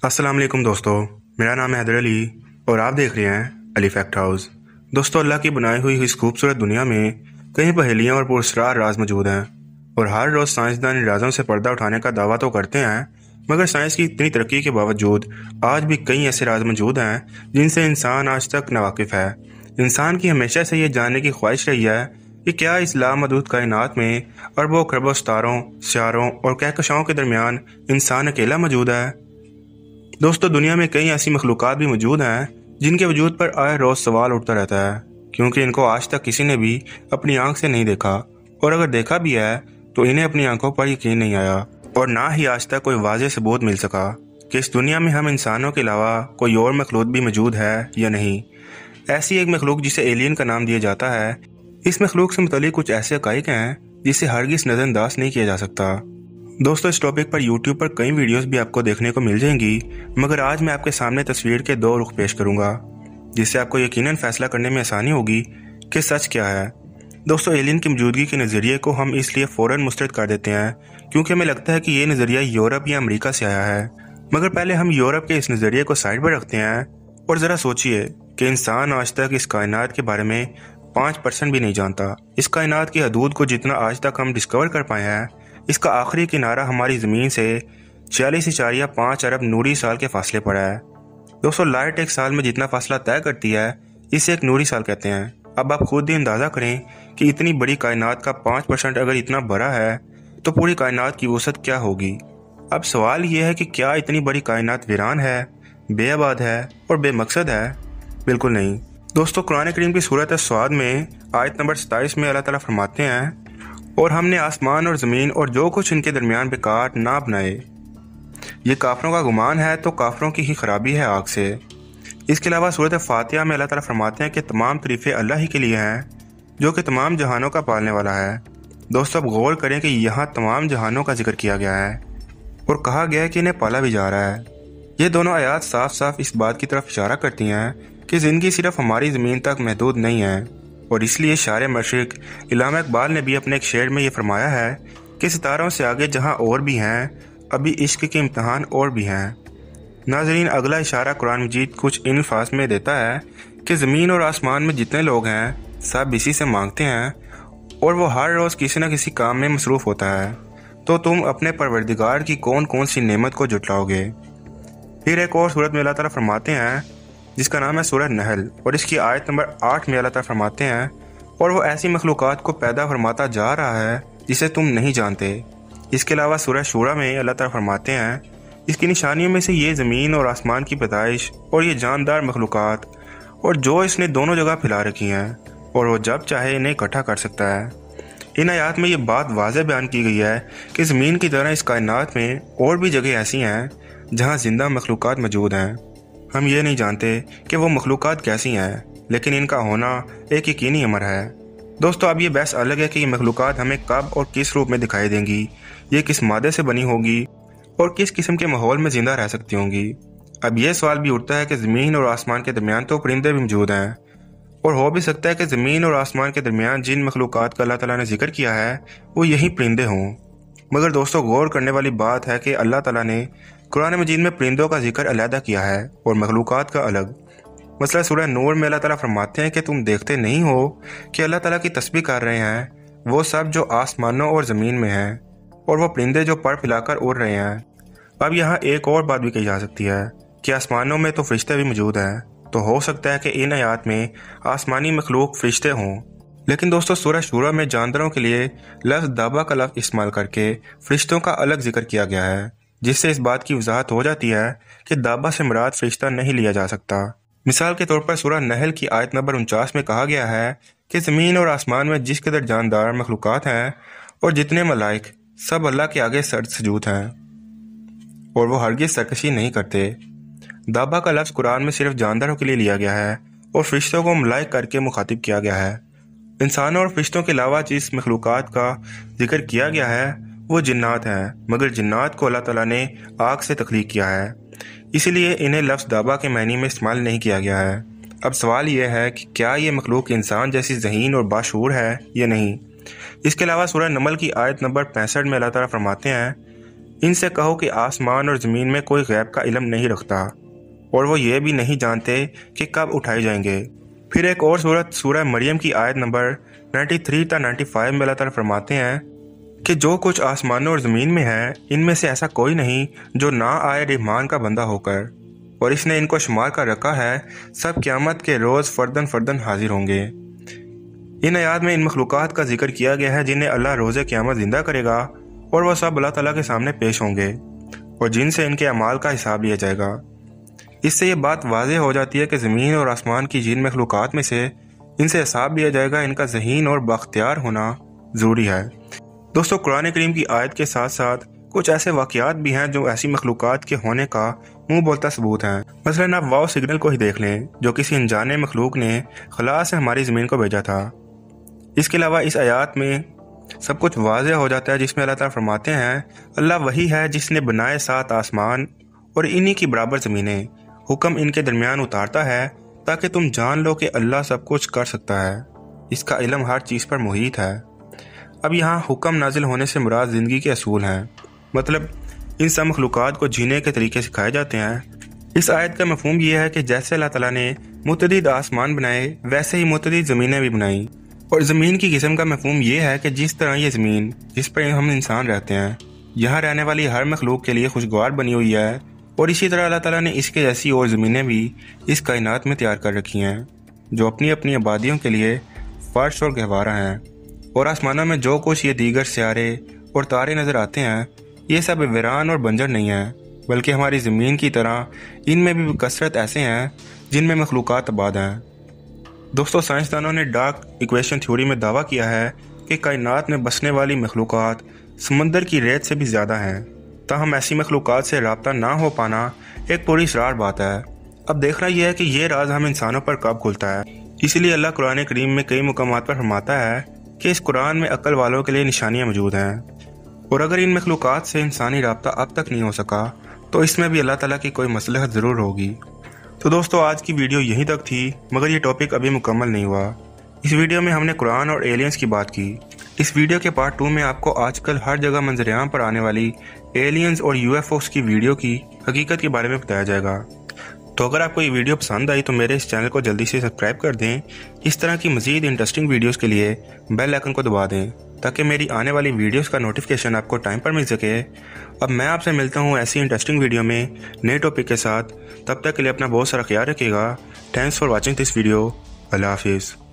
अस्सलाम वालेकुम दोस्तों, मेरा नाम है हैदर अली और आप देख रहे हैं अली फैक्ट हाउस। दोस्तों, अल्लाह की बनाई हुई इस खूबसूरत दुनिया में कई पहेलियां और पुरस्कार राज मौजूद हैं और हर रोज़ साइंसदान इन राजों से पर्दा उठाने का दावा तो करते हैं, मगर साइंस की इतनी तरक्की के बावजूद आज भी कई ऐसे राज मौजूद हैं जिनसे इंसान आज तक नावाकिफ़ है। इंसान की हमेशा से ये जानने की ख्वाहिश रही है कि क्या इस लामहदूद कायनात में अरबों खरबों सितारों, सियारों और कहकशाओं के दरमियान इंसान अकेला मौजूद है। दोस्तों, दुनिया में कई ऐसी मखलूक़ात भी मौजूद हैं जिनके वजूद पर आए रोज़ सवाल उठता रहता है, क्योंकि इनको आज तक किसी ने भी अपनी आंख से नहीं देखा, और अगर देखा भी है तो इन्हें अपनी आंखों पर यकीन नहीं आया और ना ही आज तक कोई वाज़ेह सबूत मिल सका कि इस दुनिया में हम इंसानों के अलावा कोई और मखलूक भी मौजूद है या नहीं। ऐसी एक मखलूक जिसे एलियन का नाम दिया जाता है, इस मखलूक से मुतल्लिक कुछ ऐसे हक़ाइक़ हैं जिसे हरगिज़ नज़रअंदाज नहीं किया जा सकता। दोस्तों, इस टॉपिक पर यूट्यूब पर कई वीडियोस भी आपको देखने को मिल जाएंगी, मगर आज मैं आपके सामने तस्वीर के दो रुख पेश करूंगा जिससे आपको यकीनन फैसला करने में आसानी होगी कि सच क्या है। दोस्तों, एलियन की मौजूदगी के नज़रिए को हम इसलिए फ़ौरन मुस्तरद कर देते हैं क्योंकि हमें लगता है कि ये नज़रिया यूरोप या अमेरिका से आया है, मगर पहले हम यूरोप के इस नज़रिए को साइड पर रखते हैं और ज़रा सोचिए कि इंसान आज तक इस कायनात के बारे में 5% भी नहीं जानता। इस कायनात की हदूद को जितना आज तक हम डिस्कवर कर पाए हैं, इसका आखिरी किनारा हमारी ज़मीन से 46.5 अरब नूरी साल के फासले पर है। दोस्तों, लाइट एक साल में जितना फासला तय करती है इसे एक नूरी साल कहते हैं। अब आप खुद ही अंदाज़ा करें कि इतनी बड़ी कायनात का 5% अगर इतना बड़ा है तो पूरी कायनात की वसअत क्या होगी। अब सवाल यह है कि क्या इतनी बड़ी कायनात वीरान है, बेआबाद है और बेमकसद है? बिल्कुल नहीं। दोस्तों, कुरान करीम की सूरत अस्वाद में आयत नंबर 27 में अल्लाह ताला फरमाते हैं, और हमने आसमान और ज़मीन और जो कुछ इनके दरमियान बेकार ना बनाए। ये काफरों का गुमान है तो काफरों की ही खराबी है आग से। इसके अलावा सूरत फातिहा में अल्लाह ताला फरमाते हैं कि तमाम तरीफ़े अल्लाह ही के लिए हैं जो कि तमाम जहानों का पालने वाला है। दोस्तों, अब गौर करें कि यहाँ तमाम जहानों का जिक्र किया गया है और कहा गया है कि इन्हें पाला भी जा रहा है। ये दोनों आयात साफ साफ इस बात की तरफ इशारा करती हैं कि ज़िंदगी सिर्फ हमारी ज़मीन तक महदूद नहीं है, और इसलिए शायर मशरिक़ इल्लामा इक़बाल ने भी अपने एक शेर में ये फरमाया है कि सितारों से आगे जहां और भी हैं, अभी इश्क के इम्तहान और भी हैं। नाज़रीन, अगला इशारा कुरान मजीद कुछ इन अल्फाज में देता है कि ज़मीन और आसमान में जितने लोग हैं सब इसी से मांगते हैं और वो हर रोज़ किसी न किसी काम में मसरूफ़ होता है, तो तुम अपने परवरदिगार की कौन कौन सी नेमत को जुटलाओगे। फिर एक और सूरत में अल्लाह ताला फरमाते हैं जिसका नाम है सूरह नहल, और इसकी आयत नंबर 8 में अल्लाह ताला फरमाते हैं, और वो ऐसी मखलूक़ात को पैदा फरमाता जा रहा है जिसे तुम नहीं जानते। इसके अलावा सूरह शूरा में अल्लाह ताला फरमाते हैं, इसकी निशानियों में से ये ज़मीन और आसमान की पैदाइश और ये जानदार मखलूक़ात और जो इसने दोनों जगह फैला रखी हैं, और वो जब चाहे इन्हें इकट्ठा कर सकता है। इन आयात में ये बात वाज़ेह बयान की गई है कि ज़मीन की तरह इस कायनात में और भी जगह ऐसी हैं जहाँ ज़िंदा मखलूक़ात मौजूद हैं। हम ये नहीं जानते कि वो मखलूक़ात कैसी हैं, लेकिन इनका होना एक यकीनी अमर है। दोस्तों, अब ये बहस अलग है कि ये मखलूक़ात हमें कब और किस रूप में दिखाई देंगी, ये किस मादे से बनी होगी और किस किस्म के माहौल में ज़िंदा रह सकती होंगी। अब यह सवाल भी उठता है कि ज़मीन और आसमान के दरमियान तो परिंदे भी मौजूद हैं, और हो भी सकता है कि ज़मीन और आसमान के दरमियान जिन मखलूक़ात का अल्लाह ताला ने जिक्र किया है वो यही परिंदे हों। मगर दोस्तों, गौर करने वाली बात है कि अल्लाह ताला ने कुरान मजीद में परिंदों का जिक्र अलहदा किया है और मखलूक़ात का अलग। मसला सूरह नूर में अल्लाह ताला फरमाते हैं कि तुम देखते नहीं हो कि अल्लाह ताला की तस्बीह कर रहे हैं वो सब जो आसमानों और ज़मीन में हैं, और वो परिंदे जो पर फैलाकर उड़ रहे हैं। अब यहाँ एक और बात भी कही जा सकती है कि आसमानों में तो फरिश्ते भी मौजूद हैं, तो हो सकता है कि इन आयात में आसमानी मखलूक फरिश्ते हों। लेकिन दोस्तों, सूरह शूरा में जानवरों के लिए लफ्ज़ दाबा का लफ्ज़ इस्तेमाल करके फरिश्तों का अलग जिक्र किया गया है, जिससे इस बात की वजाहत हो जाती है कि दाबा से मुराद फरिश्ता नहीं लिया जा सकता। मिसाल के तौर पर सूरह नहल की आयत नंबर 49 में कहा गया है कि ज़मीन और आसमान में जिस कदर जानदार मखलूक़ात हैं और जितने मलाइक सब अल्लाह के आगे सजूद हैं और वो हरगिज़ सरकशी नहीं करते। दाबा का लफ्ज़ कुरान में सिर्फ जानदारों के लिए लिया गया है और फरिश्तों को मलाइक करके मुखातिब किया गया है। इंसानों और फरिश्तों के अलावा जिस मखलूक़ात का जिक्र किया गया है वो जिन्नात हैं, मगर जिन्नात को अल्लाह ताला ने आग से तख्लीक किया है, इसीलिए इन्हें लफ्ज़ दाबा के मायने में इस्तेमाल नहीं किया गया है। अब सवाल यह है कि क्या ये मखलूक इंसान जैसी ज़हीन और बाशूर है या नहीं। इसके अलावा सूरह नमल की आयत नंबर 65 में अल्लाह ताला फरमाते हैं ان سے کہو کہ آسمان اور زمین میں کوئی غیب کا علم نہیں رکھتا اور وہ یہ بھی نہیں جانتے کہ کب اٹھائے جائیں گے۔ پھر ایک اور صورت سورہ مریم کی آیت نمبر 93 تا 95 میں اللہ تعالیٰ فرماتے ہیں کہ جو کچھ آسمانوں اور زمین میں ہے ان میں سے ایسا کوئی نہیں جو نہ آئے رحمان کا بندہ ہو کر، اور اس نے ان کو شمار کر رکھا ہے، سب قیامت کے روز فردن فردن حاضر ہوں گے۔ ان آیات میں ان مخلوقات کا ذکر کیا گیا ہے جنہیں اللہ روز قیامت زندہ کرے گا اور وہ سب اللہ تعالیٰ کے سامنے پیش ہوں گے اور جن سے ان کے اعمال کا حساب لیا جائے گا۔ اس سے یہ بات واضح ہو جاتی ہے کہ زمین اور آسمان کی جن مخلوقات میں سے ان سے حساب لیا جائے گا، ان کا ذہین اور بااختیار ہونا ضروری ہے۔ دوستو، قرآن کریم کی آیت کے ساتھ ساتھ کچھ ایسے واقعات بھی ہیں جو ایسی مخلوقات کے ہونے کا منہ بولتا ثبوت ہیں۔ مثلاً آپ واو سگنل کو ہی دیکھ لیں جو کسی انجانے مخلوق نے خلا سے ہماری زمین کو بھیجا تھا۔ اس کے علاوہ اس آیات میں سب کچھ واضح ہو جاتا ہے جس میں اللہ تعالیٰ فرماتے ہیں اللہ وہی ہے جس نے بنائے 7 آسمان اور انہی کی برابر زمینیں، حکم ان کے درمیان اتارتا ہے تاکہ تم جان لو کہ اللہ سب کچھ کر سکتا ہے، اس کا علم ہر چیز پر محیط ہے۔ اب یہاں حکم نازل ہونے سے مراد زندگی کے اصول ہیں، مطلب ان سب مخلوقات کو جینے کے طریقے سکھائے جاتے ہیں۔ اس آیت کا مفہوم یہ ہے کہ جیسے اللہ تعالیٰ نے متعدد آسمان بنائے ویسے ہی متعدد زمینیں بھی بنائیں، اور زمین کی قسم کا مفہوم یہ ہے کہ جس طرح یہ زمین جس پر ہم انسان رہتے ہیں یہاں رہنے والی ہر مخلوق کے لیے خوشگوار بنی ہوئی ہے، اور اسی طرح اللہ تعالیٰ نے اس کے جیسی اور زمینیں بھی اس کائنات میں تیار کر رکھی ہیں جو اپنی اپنی آبادیوں کے لیے فرش اور گہوارہ ہیں۔ اور آسمانوں میں جو کچھ یہ دیگر سیارے اور تارے نظر آتے ہیں یہ سب ویران اور بنجر نہیں ہیں، بلکہ ہماری زمین کی طرح ان میں بھی کثرت ایسے ہیں جن میں مخلوقات آباد ہیں۔ دوستو، سائنسدانوں نے ڈارک ایکویشن تھیوری میں دعویٰ کیا ہے کہ کائنات میں بسنے والی مخلوقات سمندر کی ریت سے بھی زیادہ ہیں، تاہم ایسی مخلوقات سے رابطہ نہ ہو پانا ایک پوری اسرار بات ہے۔ اب دیکھنا یہ ہے کہ یہ راز ہم انسانوں پر کب کھلتا ہے۔ اسی لیے اللہ قرآن کریم میں کئی مقامات پر فرماتا ہے کہ اس قرآن میں عقل والوں کے لیے نشانیاں موجود ہیں، اور اگر ان مخلوقات سے انسانی رابطہ اب تک نہیں ہو سکا تو اس میں بھی اللہ تعالیٰ کی کوئی مصلحت ضرور ہوگی۔ تو دوستو، آج کی ویڈیو یہیں تک تھی، مگر یہ ٹاپک ابھی مکمل نہیں ہوا۔ اس ویڈیو میں ہم نے قرآن اور ایلینز کی بات کی۔ اس ویڈیو کے پارٹ 2 میں آپ کو آج کل ہر جگہ منظر عام پر آنے والی ایلینز اور UFOs کی ویڈیو کی حقیقت کے بارے میں بتایا جائے گا۔ تو اگر آپ کو یہ ویڈیو پسند آئی تو میرے اس چینل کو جلدی سے سبسکرائب کر دیں۔ اس طرح کی مزید انٹرسٹنگ ویڈیوز کے لیے بیل آئکن کو دبا دیں تاکہ میری آنے والی ویڈیوز کا نوٹیفیکیشن آپ کو ٹائم پر مل سکے۔ اب میں آپ سے ملتا ہوں ایسی انٹرسٹنگ ویڈیو میں نئے ٹاپک کے ساتھ۔ تب تک کے لیے اپنا بہت سارا خیال رکھیے گا۔ Thanks for watching this video. اللہ حافظ۔